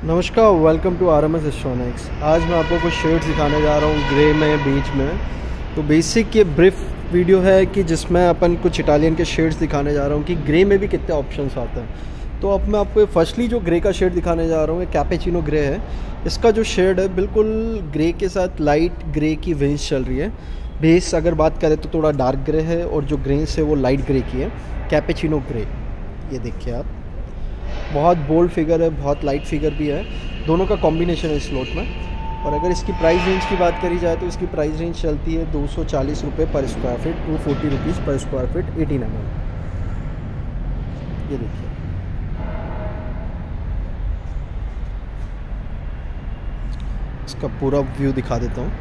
नमस्कार, welcome to RMS electronics. आज मैं आपको कुछ शेड्स दिखाने जा रहा हूँ ग्रे में, बीच में। तो बेसिक ये ब्रीफ वीडियो है कि जिसमें अपन कुछ इटालियन के शेड्स दिखाने जा रहा हूँ कि ग्रे में भी कितने ऑप्शंस आते हैं। तो अब मैं आपको फर्स्टली जो ग्रे का शेड दिखाने जा रहा हूँ, ये कैपेचिनो ग्रे है। इसका जो शेड है बिल्कुल ग्रे के साथ लाइट ग्रे की वेंस चल रही है। बेस अगर बात करें तो थोड़ा डार्क ग्रे है और जो ग्रेस है वो लाइट ग्रे की है, कैपेचिनो ग्रे। ये देखिए आप, बहुत बोल्ड फिगर है, बहुत लाइट फिगर भी है, दोनों का कॉम्बिनेशन है इस लोट में। और अगर इसकी प्राइस रेंज की बात करी जाए तो इसकी प्राइस रेंज चलती है 240 रुपये per square feet, 240 rupees per square feet, 18 mm। ये देखिए, इसका पूरा व्यू दिखा देता हूँ।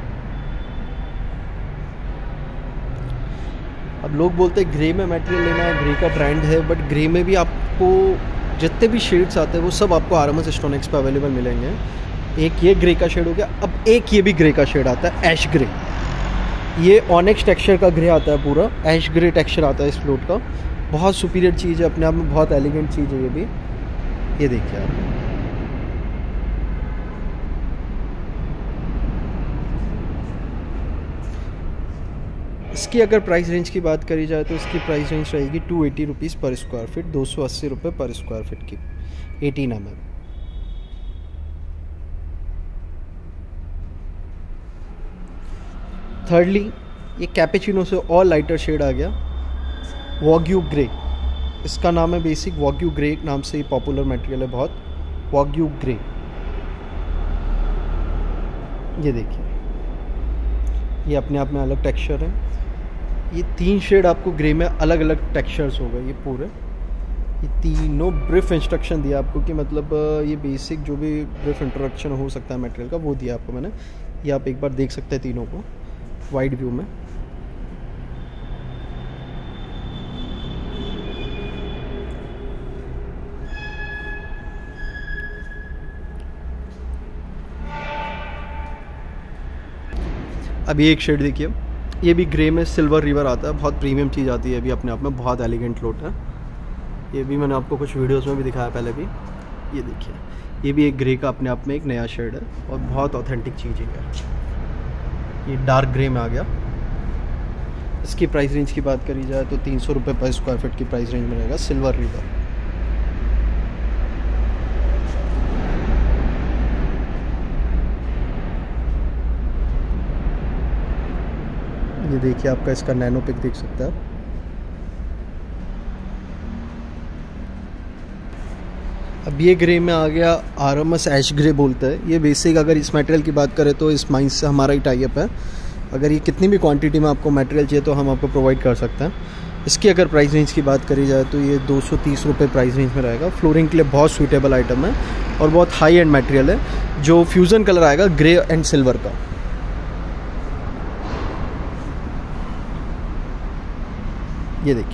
अब लोग बोलते हैं ग्रे में मटेरियल लेना है, ग्रे का ट्रेंड है, बट ग्रे में भी आपको जितने भी शेड्स आते हैं वो सब आपको RMS इलेक्ट्रॉनिक्स पे अवेलेबल मिलेंगे। एक ये ग्रे का शेड हो गया, अब एक ये भी ग्रे का शेड आता है, ऐश ग्रे। ये ऑनेक्स टेक्सचर का ग्रे आता है, पूरा ऐश ग्रे टेक्सचर आता है इस फ्लोट का। बहुत सुपीरियर चीज़ है, अपने आप में बहुत एलिगेंट चीज़ है ये भी। ये देखिए आप, इसकी अगर प्राइस रेंज की बात करी जाए तो इसकी प्राइस रेंज रहेगी 280 रुपीज़ पर स्क्वायर फीट, 280 रुपये पर स्क्वायर फीट की, 18 mm। थर्डली, ये कैपेचिनो से और लाइटर शेड आ गया, वॉग्यू ग्रे। इसका नाम है बेसिक, वॉग्यू ग्रे नाम से ये पॉपुलर मटेरियल है बहुत, वॉग्यू ग्रे। ये देखिए, ये अपने आप में अलग टेक्सचर है। ये 3 शेड आपको ग्रे में अलग अलग टेक्सचर्स हो गए। ये पूरे ये तीनों ब्रीफ इंस्ट्रक्शन दिया आपको कि मतलब ये बेसिक जो भी ब्रीफ इंट्रोडक्शन हो सकता है मटेरियल का वो दिया आपको मैंने। ये आप एक बार देख सकते हैं तीनों को वाइड व्यू में। अब ये एक शेड देखिए, ये भी ग्रे में सिल्वर रिवर आता है, बहुत प्रीमियम चीज़ आती है, अभी अपने आप में बहुत एलिगेंट लोट है। ये भी मैंने आपको कुछ वीडियोस में भी दिखाया पहले भी। ये देखिए, ये भी एक ग्रे का अपने आप में एक नया शेड है और बहुत ऑथेंटिक चीज़ है। ये डार्क ग्रे में आ गया। इसकी प्राइस रेंज की बात करी जाए तो 300 रुपये पर स्क्वायर फीट की प्राइस रेंज में रहेगा, सिल्वर रिवर। ये देखिए, आपका इसका नैनो पिक देख सकते हैं आप। अब ये ग्रे में आ गया RMS ऐश ग्रे बोलते हैं। ये बेसिक अगर इस मटेरियल की बात करें तो इस माइंस से हमारा ही टाई अप है। अगर ये कितनी भी क्वांटिटी में आपको मटेरियल चाहिए तो हम आपको प्रोवाइड कर सकते हैं। इसकी अगर प्राइस रेंज की बात करी जाए तो ये 230 रुपये प्राइस रेंज में रहेगा। फ्लोरिंग के लिए बहुत सूटेबल आइटम है और बहुत हाई एंड मटेरियल है, जो फ्यूज़न कलर आएगा ग्रे एंड सिल्वर का। ये देखिए,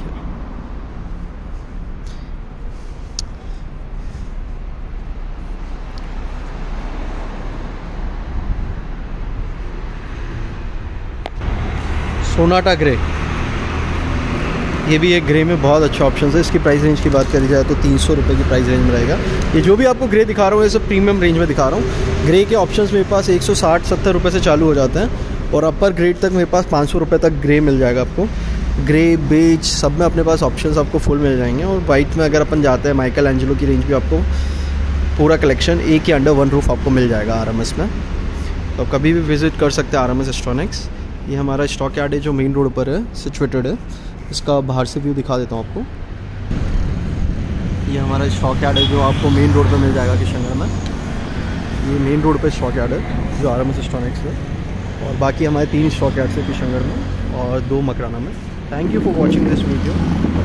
सोनाटा ग्रे। ये भी एक ग्रे में बहुत अच्छा ऑप्शन है। इसकी प्राइस रेंज की बात करी जाए तो 300 रुपये की प्राइस रेंज में रहेगा। ये जो भी आपको ग्रे दिखा रहा हूँ ये सब प्रीमियम रेंज में दिखा रहा हूँ। ग्रे के ऑप्शंस मेरे पास 160-70 रुपये से चालू हो जाते हैं और अपर ग्रेड तक मेरे पास 500 रुपये तक ग्रे मिल जाएगा आपको। ग्रे, बेज सब में अपने पास ऑप्शंस आपको फुल मिल जाएंगे। और वाइट में अगर अपन जाते हैं, माइकल एंजेलो की रेंज भी आपको पूरा कलेक्शन एक ही अंडर वन रूफ आपको मिल जाएगा RMS में। तो कभी भी विजिट कर सकते हैं RMS इलेक्ट्रॉनिक्स। ये हमारा स्टॉक यार्ड है जो मेन रोड पर है, सिचुएटेड है। इसका बाहर से व्यू दिखा देता हूँ आपको। ये हमारा स्टॉक यार्ड है जो आपको मेन रोड पर मिल जाएगा किशनगढ़ में। ये मेन रोड पर स्टॉक यार्ड है जो RMS इलेक्ट्रॉनिक्स है, और बाकी हमारे 3 स्टॉक यार्ड्स है किशनगढ़ में और 2 मकराना में। Thank you for watching this video.